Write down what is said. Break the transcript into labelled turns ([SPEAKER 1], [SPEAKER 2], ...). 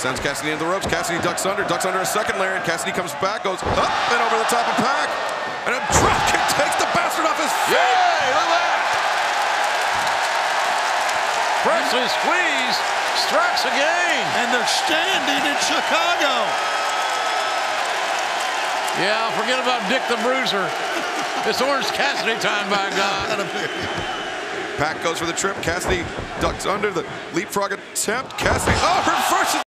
[SPEAKER 1] Sends Cassidy into the ropes. Cassidy ducks under a second lariat. Cassidy comes back, goes up and over the top of Pac. And a drop kick takes the bastard off his feet.
[SPEAKER 2] Yay, look at that. Pressing squeeze, strikes again.
[SPEAKER 3] And they're standing in Chicago.
[SPEAKER 2] Yeah, forget about Dick the Bruiser. It's Orange Cassidy time, by God.
[SPEAKER 1] Pac goes for the trip. Cassidy ducks under the leapfrog attempt. Cassidy, reverses.